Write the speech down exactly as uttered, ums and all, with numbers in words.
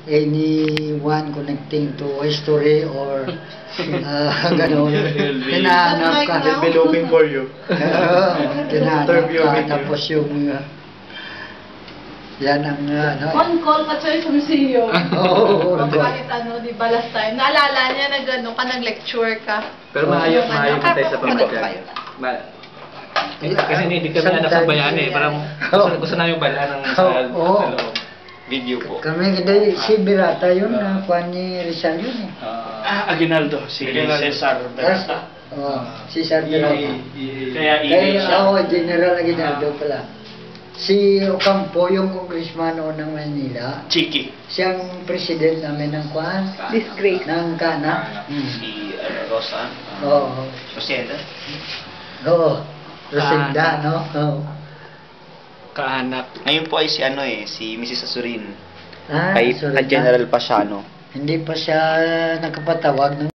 anyone connecting to history or uh, gano'n. Hinahanap ka. They'll be looking for you. Oo, hinahanap Interview ka. with you. Tapos yung uh, yan ang uh, ano. On call ka siya sa museum. Oo, on call. Kahit ano, di ba last time, naalala niya na gano'n ka, nag-lecture ka. Pero maayos, maayos na tayo sa Ano pamilya. kayo? Ma- kasi hindi kami anak sa bayan eh. Parang gusto, gusto namin balaan ng sa, Oo. sa loob. Video po. Kami, hindi, si Birata yun, na kuha ni Rizal yun eh. Ah, Aguinaldo. Si Cesar Berta. Oh, si Sir Birata. Kaya Kaya, i siya. ako, General Aguinaldo pala. Si Ocampo, yung congressman noon ng Manila, Chiki. siyang president namin ng kuhan, Disgrace. ng Kana. Hmm. Si uh, Rosa. Oo. Rosenda. Oo. Rosenda, no? Oo. Kaanak. Ngayon po ay si ano eh, si Missus Asurin. Ah, Kay sorry kay na. General Pasiano. Hindi pa siya nakapatawag ng